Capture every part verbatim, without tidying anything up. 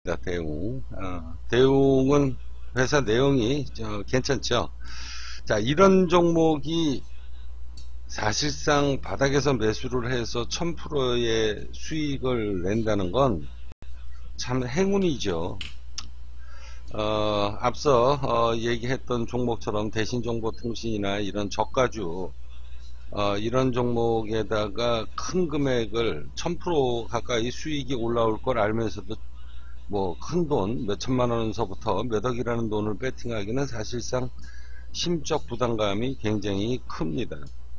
대웅. 어, 대웅은 회사 내용이 어, 괜찮죠. 자, 이런 종목이 사실상 바닥에서 매수를 해서 천 퍼센트의 수익을 낸다는 건 참 행운이죠. 어, 앞서 어, 얘기했던 종목처럼 대신정보통신이나 이런 저가주 어, 이런 종목에다가 큰 금액을 천 퍼센트 가까이 수익이 올라올 걸 알면서도 뭐 큰 돈 몇천만 원서부터 몇 억이라는 돈을 배팅하기는 사실상 심적 부담감이 굉장히 큽니다.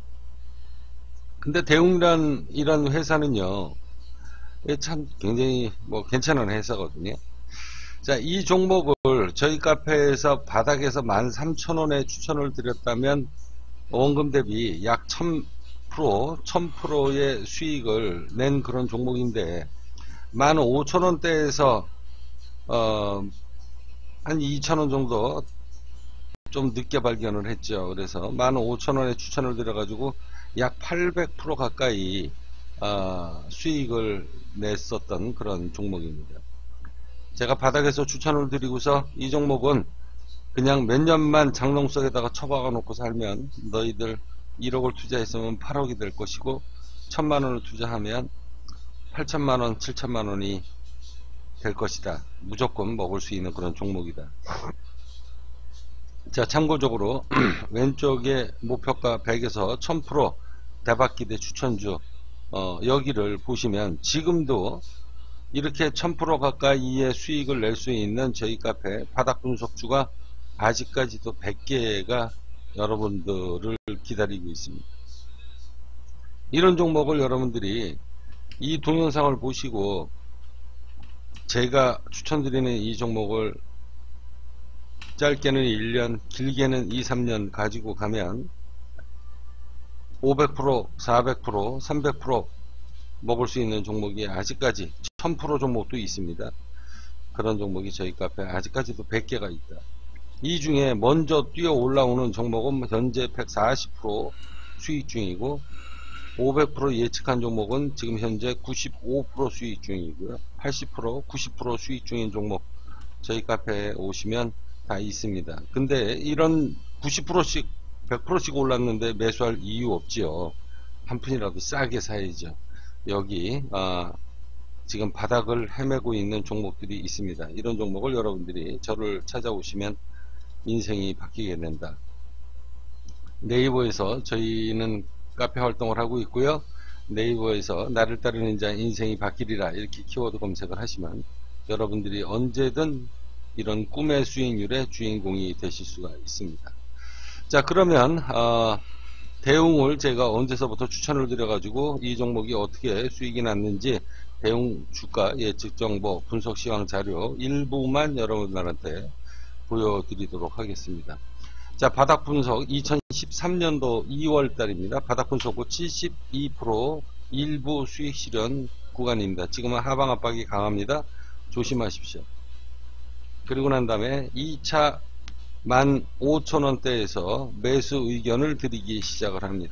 근데 대웅이란 이런 회사는요, 참 굉장히 뭐 괜찮은 회사거든요. 자, 이 종목을 저희 카페에서 바닥에서 만 삼천 원에 추천을 드렸다면 원금 대비 약 천 퍼센트, 천 퍼센트의 수익을 낸 그런 종목인데 만 오천 원대에서 어, 한 이천 원 정도 좀 늦게 발견을 했죠. 그래서 만 오천 원에 추천을 드려가지고 약 팔백 퍼센트 가까이 어, 수익을 냈었던 그런 종목입니다. 제가 바닥에서 추천을 드리고서 이 종목은 그냥 몇 년만 장롱 속에다가 처박아 놓고 살면 너희들 일억을 투자했으면 팔억이 될 것이고 천만 원을 투자하면 팔천만 원, 칠천만 원이 될 것이다. 무조건 먹을 수 있는 그런 종목이다. 자, 참고적으로 왼쪽에 목표가 백에서 천 퍼센트 대박기대 추천주 어, 여기를 보시면 지금도 이렇게 천 퍼센트 가까이의 수익을 낼 수 있는 저희 카페 바닥 분석주가 아직까지도 백 개가 여러분들을 기다리고 있습니다. 이런 종목을 여러분들이 이 동영상을 보시고 제가 추천드리는 이 종목을 짧게는 일 년, 길게는 이, 삼 년 가지고 가면 오백 퍼센트, 사백 퍼센트, 삼백 퍼센트 먹을 수 있는 종목이 아직까지 천 퍼센트 종목도 있습니다. 그런 종목이 저희 카페에 아직까지도 백 개가 있다. 이 중에 먼저 뛰어 올라오는 종목은 현재 백사십 퍼센트 수익 중이고 오백 퍼센트 예측한 종목은 지금 현재 구십오 퍼센트 수익 중이고요. 팔십 퍼센트, 구십 퍼센트 수익 중인 종목 저희 카페에 오시면 다 있습니다. 근데 이런 구십 퍼센트씩 백 퍼센트씩 올랐는데 매수할 이유 없지요. 한 푼이라도 싸게 사야죠. 여기 아, 지금 바닥을 헤매고 있는 종목들이 있습니다. 이런 종목을 여러분들이 저를 찾아오시면 인생이 바뀌게 된다. 네이버에서 저희는 카페 활동을 하고 있고요. 네이버에서 나를 따르는 자 인생이 바뀌리라 이렇게 키워드 검색을 하시면 여러분들이 언제든 이런 꿈의 수익률의 주인공이 되실 수가 있습니다. 자, 그러면 어, 대웅을 제가 언제서부터 추천을 드려가지고 이 종목이 어떻게 수익이 났는지 대웅 주가 예측 정보 분석 시황 자료 일부만 여러분들한테 보여드리도록 하겠습니다. 자, 바닥 분석 이천십삼 년도 이월 달입니다. 바닥 분석 후 칠십이 퍼센트 일부 수익 실현 구간입니다. 지금은 하방 압박이 강합니다. 조심하십시오. 그리고 난 다음에 이 차 만 오천 원대에서 매수 의견을 드리기 시작을 합니다.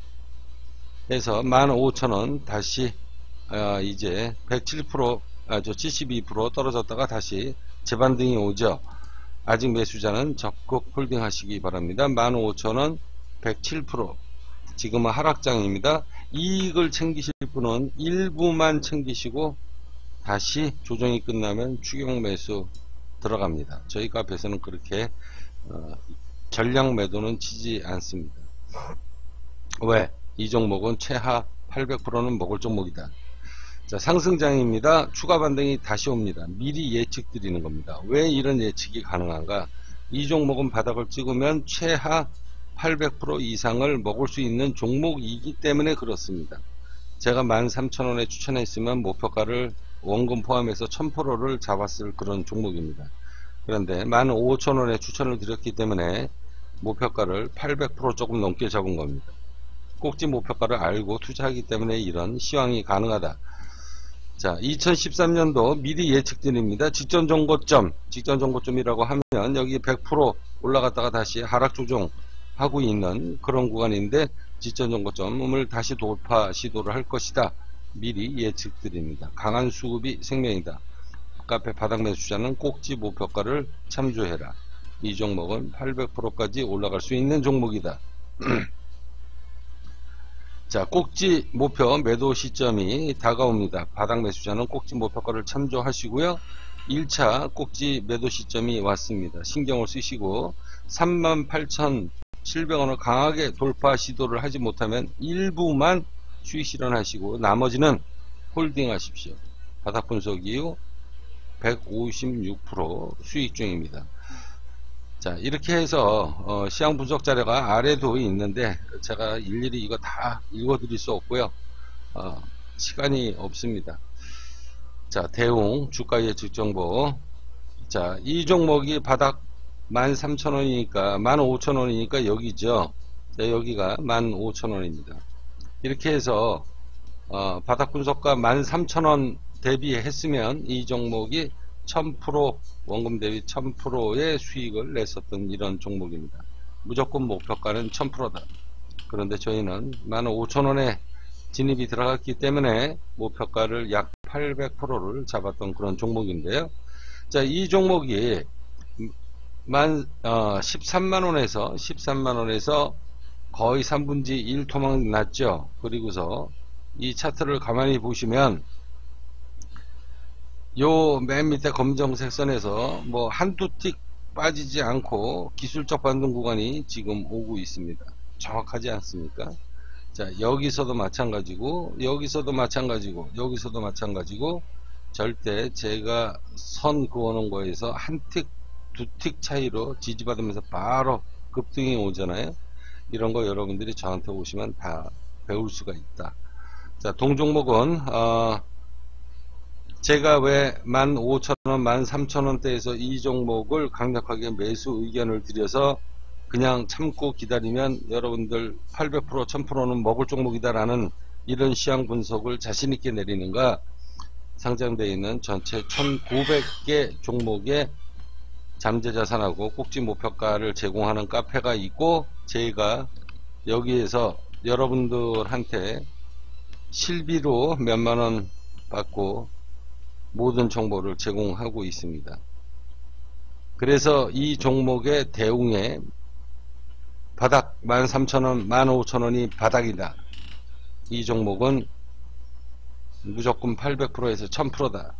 그래서 만 오천 원 다시 아, 이제 백칠 퍼센트 아, 저 칠십이 퍼센트 떨어졌다가 다시 재반등이 오죠. 아직 매수자는 적극 홀딩 하시기 바랍니다. 만 오천 원 백칠 퍼센트 지금은 하락장입니다. 이익을 챙기실 분은 일부만 챙기시고 다시 조정이 끝나면 추격 매수 들어갑니다. 저희 카페에서는 그렇게 어, 전량 매도는 치지 않습니다. 왜? 이 종목은 최하 팔백 퍼센트는 먹을 종목이다. 자, 상승장입니다. 추가 반등이 다시 옵니다. 미리 예측 드리는 겁니다. 왜 이런 예측이 가능한가? 이 종목은 바닥을 찍으면 최하 팔백 퍼센트 이상을 먹을 수 있는 종목이기 때문에 그렇습니다. 제가 만 삼천 원에 추천했으면 목표가를 원금 포함해서 천 퍼센트를 잡았을 그런 종목입니다. 그런데 만 오천 원에 추천을 드렸기 때문에 목표가를 팔백 퍼센트 조금 넘게 잡은 겁니다. 꼭지 목표가를 알고 투자하기 때문에 이런 시황이 가능하다. 자, 이천십삼 년도 미리 예측 드립니다. 직전 정고점, 직전 정고점이라고 하면 여기 백 퍼센트 올라갔다가 다시 하락 조정하고 있는 그런 구간인데 직전 정고점을 다시 돌파 시도를 할 것이다. 미리 예측 드립니다. 강한 수급이 생명이다. 카페 바닥 매수자는 꼭지 목표가를 참조해라. 이 종목은 팔백 퍼센트까지 올라갈 수 있는 종목이다. 자, 꼭지 목표 매도 시점이 다가옵니다. 바닥 매수자는 꼭지 목표가를 참조하시고요. 일 차 꼭지 매도 시점이 왔습니다. 신경을 쓰시고 삼만 팔천칠백 원을 강하게 돌파 시도를 하지 못하면 일부만 수익 실현하시고 나머지는 홀딩 하십시오. 바닥 분석 이후 백오십육 퍼센트 수익 중입니다. 자, 이렇게 해서 어, 시황 분석 자료가 아래도 있는데 제가 일일이 이거 다 읽어드릴 수 없고요. 어, 시간이 없습니다. 자, 대웅 주가 예측 정보. 자, 이 종목이 바닥 만 삼천 원이니까 만 오천 원이니까 여기죠. 자, 여기가 만 오천 원입니다. 이렇게 해서 어, 바닥 분석가 만 삼천 원 대비했으면 이 종목이 천 퍼센트 원금 대비 천 퍼센트의 수익을 냈었던 이런 종목입니다. 무조건 목표가는 천 퍼센트다. 그런데 저희는 만 오천 원에 진입이 들어갔기 때문에 목표가를 약 팔백 퍼센트를 잡았던 그런 종목인데요. 자, 이 종목이 만 어, 십삼만 원에서 십삼만 원에서 거의 삼분지 일 토막 났죠. 그리고서 이 차트를 가만히 보시면 요 맨 밑에 검정색 선에서 뭐 한두 틱 빠지지 않고 기술적 반등 구간이 지금 오고 있습니다. 정확하지 않습니까? 자, 여기서도 마찬가지고 여기서도 마찬가지고 여기서도 마찬가지고 절대 제가 선 그어놓은 거에서 한 틱, 두 틱 차이로 지지받으면서 바로 급등이 오잖아요. 이런 거 여러분들이 저한테 오시면 다 배울 수가 있다. 자, 동종목은 어, 제가 왜 만 오천 원, 만 삼천 원대에서 이 종목을 강력하게 매수 의견을 드려서 그냥 참고 기다리면 여러분들 팔백 퍼센트, 천 퍼센트는 먹을 종목이다라는 이런 시황 분석을 자신있게 내리는가? 상장되어 있는 전체 천구백 개 종목의 잠재자산하고 꼭지 목표가를 제공하는 카페가 있고 제가 여기에서 여러분들한테 실비로 몇만원 받고 모든 정보를 제공하고 있습니다. 그래서 이 종목의 대웅에 바닥 만 삼천 원, 만 오천 원이 바닥이다. 이 종목은 무조건 팔백 퍼센트에서 천 퍼센트다.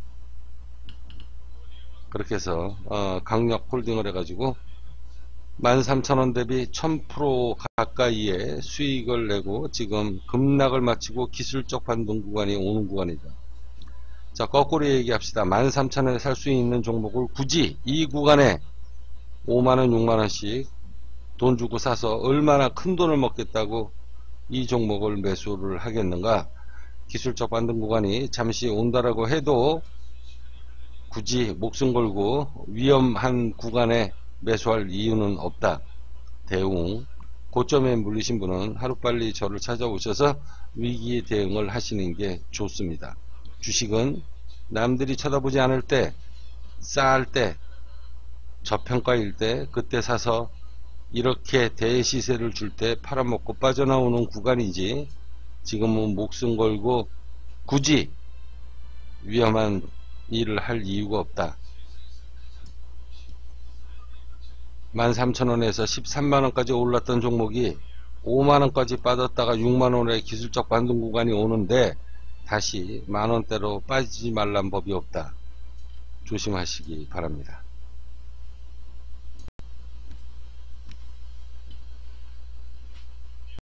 그렇게 해서 어, 강력 홀딩을 해가지고 만 삼천 원 대비 천 퍼센트 가까이의 수익을 내고 지금 급락을 마치고 기술적 반등 구간이 오는 구간이다. 자, 거꾸로 얘기합시다. 만 삼천 원에 살 수 있는 종목을 굳이 이 구간에 오만 원, 육만 원씩 돈 주고 사서 얼마나 큰 돈을 먹겠다고 이 종목을 매수를 하겠는가? 기술적 반등 구간이 잠시 온다라고 해도 굳이 목숨 걸고 위험한 구간에 매수할 이유는 없다. 대웅 고점에 물리신 분은 하루빨리 저를 찾아오셔서 위기 대응을 하시는 게 좋습니다. 주식은 남들이 쳐다보지 않을 때, 싸할 때, 저평가일 때 그때 사서 이렇게 대시세를 줄 때 팔아먹고 빠져나오는 구간이지 지금은 목숨 걸고 굳이 위험한 일을 할 이유가 없다. 만 삼천 원에서 십삼만 원까지 올랐던 종목이 오만 원까지 빠졌다가 육만 원의 기술적 반등 구간이 오는데 다시 만 원대로 빠지지 말란 법이 없다. 조심하시기 바랍니다.